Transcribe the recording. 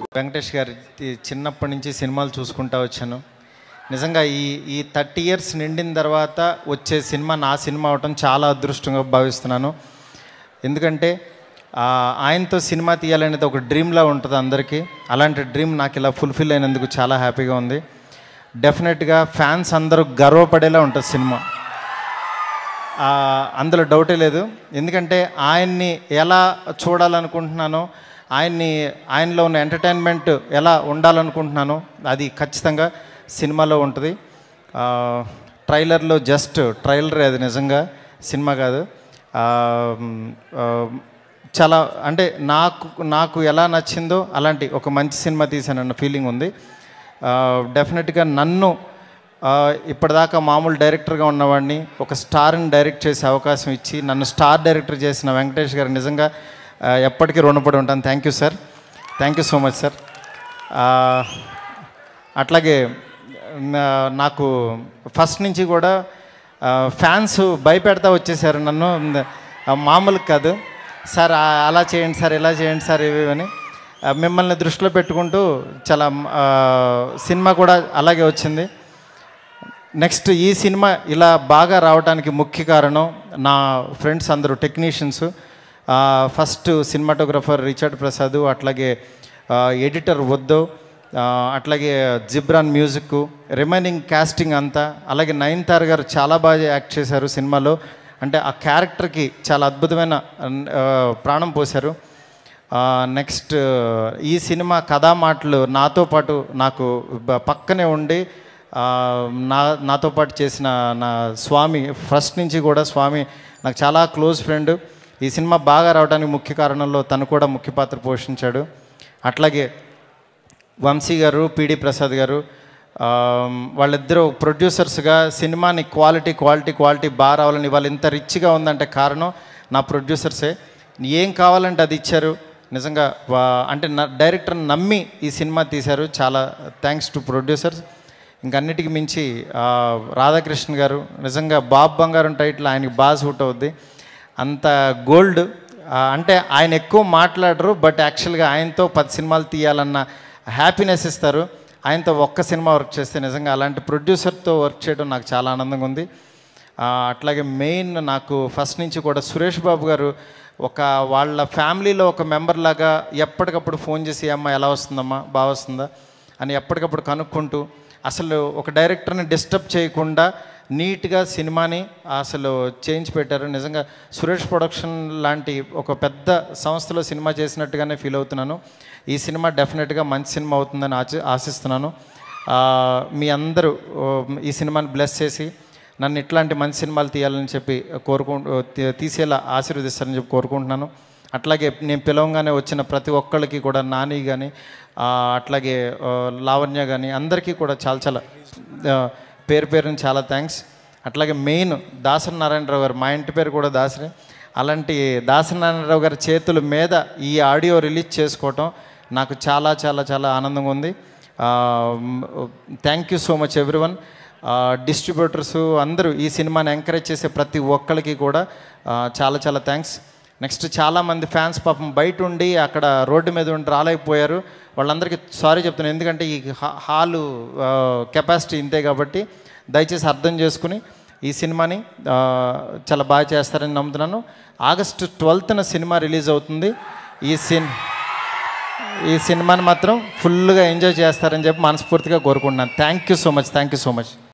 వెంకటేష్ గారి చిన్నప్పటి నుంచి సినిమాలు చూసుకుంటూ వచ్చాను. నిజంగా ఈ 30 ఇయర్స్ నిండిన తర్వాత వచ్చే సినిమా నా సినిమా అవటం చాలా అదృష్టంగా భావిస్తున్నాను. ఎందుకంటే ఆయనతో సినిమా తీయాలనేది ఒక డ్రీమ్లా ఉంటుంది అందరికీ. అలాంటి డ్రీమ్ నాకు ఇలా ఫుల్ఫిల్ అయినందుకు చాలా హ్యాపీగా ఉంది. డెఫినెట్గా ఫ్యాన్స్ అందరూ గర్వపడేలా ఉంటుంది సినిమా, అందులో డౌటే లేదు. ఎందుకంటే ఆయన్ని ఎలా చూడాలనుకుంటున్నానో, ఆయనలో ఉన్న ఎంటర్టైన్మెంట్ ఎలా ఉండాలనుకుంటున్నానో అది ఖచ్చితంగా సినిమాలో ఉంటుంది. ట్రైలర్లో జస్ట్ ట్రైలరే, అది నిజంగా సినిమా కాదు. చాలా అంటే నాకు ఎలా నచ్చిందో అలాంటి ఒక మంచి సినిమా తీశానన్న ఫీలింగ్ ఉంది. డెఫినెట్గా నన్ను ఇప్పటిదాకా మామూలు డైరెక్టర్గా ఉన్నవాడిని ఒక స్టార్ని డైరెక్ట్ చేసే అవకాశం ఇచ్చి నన్ను స్టార్ డైరెక్టర్ చేసిన వెంకటేష్ గారు నిజంగా ఎప్పటికీ రుణపడి ఉంటాను. Thank you sir, thank you so much sir. అట్లాగే నాకు ఫస్ట్ నుంచి కూడా ఫ్యాన్స్ భయపెడతా వచ్చేసారు నన్ను, మామూలు కాదు సార్, అలా చేయండి సార్, ఇలా చేయండి సార్, ఇవి అని మిమ్మల్ని దృష్టిలో పెట్టుకుంటూ చాలా సినిమా కూడా అలాగే వచ్చింది. నెక్స్ట్ ఈ సినిమా ఇలా బాగా రావడానికి ముఖ్య కారణం నా ఫ్రెండ్స్ అందరూ technicians. First cinematographer Richard Prasad, అట్లాగే ఎడిటర్ వద్దు, అట్లాగే జిబ్రాన్ మ్యూజిక్, రిమైనింగ్ కాస్టింగ్ అంతా, అలాగే నయనతార గారు చాలా బాగా యాక్ట్ చేశారు సినిమాలో. అంటే ఆ క్యారెక్టర్కి చాలా అద్భుతమైన ప్రాణం పోశారు. నెక్స్ట్ ఈ సినిమా కథా మాటలు నాతో పాటు నాకు పక్కనే ఉండి నాతో పాటు చేసిన నా స్వామి, ఫస్ట్ నుంచి కూడా స్వామి నాకు చాలా క్లోజ్ ఫ్రెండ్. ఈ సినిమా బాగా రావడానికి ముఖ్య కారణంలో తను కూడా ముఖ్య పాత్ర పోషించాడు. అట్లాగే వంశీ గారు, పిడి ప్రసాద్ గారు, వాళ్ళిద్దరూ ప్రొడ్యూసర్స్గా సినిమాని క్వాలిటీ బాగా రావాలని, వాళ్ళు ఇంత రిచ్గా ఉందంటే కారణం నా ప్రొడ్యూసర్సే. ఏం కావాలంటే అది ఇచ్చారు. నిజంగా అంటే డైరెక్టర్ని నమ్మి ఈ సినిమా తీశారు. చాలా థ్యాంక్స్ టు ప్రొడ్యూసర్స్. ఇంకన్నిటికి మించి రాధాకృష్ణ గారు, నిజంగా బాబ్ బంగారం టైటిల్ ఆయనకి బాగా సూట్ అవుద్ది. అంత గోల్డ్, అంటే ఆయన ఎక్కువ మాట్లాడరు, బట్ యాక్చువల్గా ఆయనతో 10 సినిమాలు తీయాలన్న హ్యాపీనెస్ ఇస్తారు. ఆయనతో ఒక్క సినిమా వర్క్ చేస్తే నిజంగా అలాంటి ప్రొడ్యూసర్తో వర్క్ చేయడం నాకు చాలా ఆనందంగా ఉంది. అట్లాగే మెయిన్ నాకు ఫస్ట్ నుంచి కూడా సురేష్ బాబు గారు వాళ్ళ ఫ్యామిలీలో ఒక మెంబర్ లాగా ఎప్పటికప్పుడు ఫోన్ చేసి అమ్మ ఎలా వస్తుందమ్మా, బాగా వస్తుందా అని ఎప్పటికప్పుడు కనుక్కుంటూ, అసలు ఒక డైరెక్టర్ని డిస్టర్బ్ చేయకుండా నీట్గా సినిమాని అసలు చేంజ్ పెట్టారు. నిజంగా సురేష్ ప్రొడక్షన్ లాంటి ఒక పెద్ద సంస్థలో సినిమా చేసినట్టుగానే ఫీల్ అవుతున్నాను. ఈ సినిమా డెఫినెట్గా మంచి సినిమా అవుతుందని ఆశిస్తున్నాను. మీ అందరూ ఈ సినిమాని బ్లెస్ చేసి నన్ను ఇట్లాంటి మంచి సినిమాలు తీయాలని చెప్పి తీసేలా ఆశీర్వదిస్తారని చెప్పి కోరుకుంటున్నాను. అట్లాగే నేను పిలవంగానే వచ్చిన ప్రతి ఒక్కళ్ళకి కూడా, నాని కానీ, అట్లాగే లావణ్య కానీ, అందరికీ కూడా చాలా పేరుని చాలా థ్యాంక్స్. అట్లాగే మెయిన్ దాసరి నారాయణరావు గారు, మా ఇంటి పేరు కూడా దాసరి, అలాంటి దాసరి నారాయణరావు గారి చేతుల మీద ఈ ఆడియో రిలీజ్ చేసుకోవటం నాకు చాలా ఆనందంగా ఉంది. Thank you so much everyone. Distributors అందరూ ఈ సినిమాని ఎంకరేజ్ చేసే ప్రతి ఒక్కరికి కూడా చాలా థ్యాంక్స్. నెక్స్ట్ చాలామంది ఫ్యాన్స్ పాపం బయట ఉండి అక్కడ రోడ్డు మీద ఉండి రాలేకపోయారు. వాళ్ళందరికీ సారీ చెప్తున్నాను, ఎందుకంటే ఈ హాలు కెపాసిటీ ఇంతే కాబట్టి దయచేసి అర్థం చేసుకుని ఈ సినిమాని చాలా బాగా చేస్తారని నమ్ముతున్నాను. ఆగస్టు 12న సినిమా రిలీజ్ అవుతుంది. ఈ సినిమాని మాత్రం ఫుల్గా ఎంజాయ్ చేస్తారని చెప్పి మనస్ఫూర్తిగా కోరుకుంటున్నాను. Thank you so much.